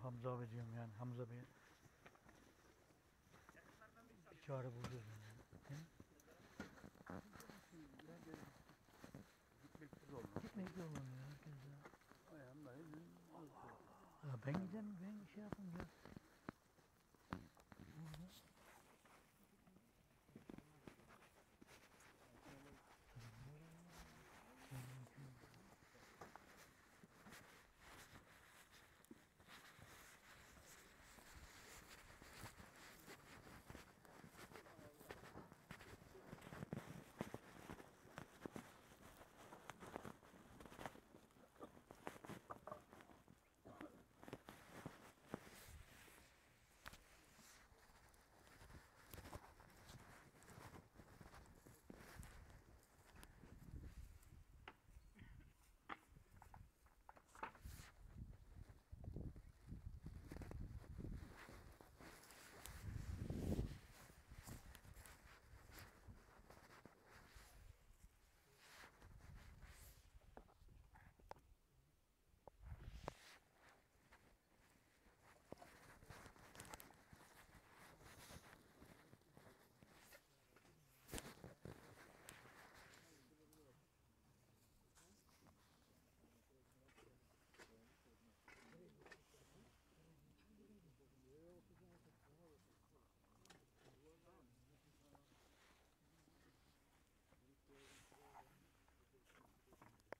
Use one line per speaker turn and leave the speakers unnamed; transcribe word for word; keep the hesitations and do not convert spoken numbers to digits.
Hamza abi diyorum yani Hamza Bey. Bir çare bulacağız yani. Değil mi?
Gitmek zorunda.
Gitmek zorlanıyor herkes ya.
Ayağımda elin.
Ya ben gidem ben şey yapayım ya.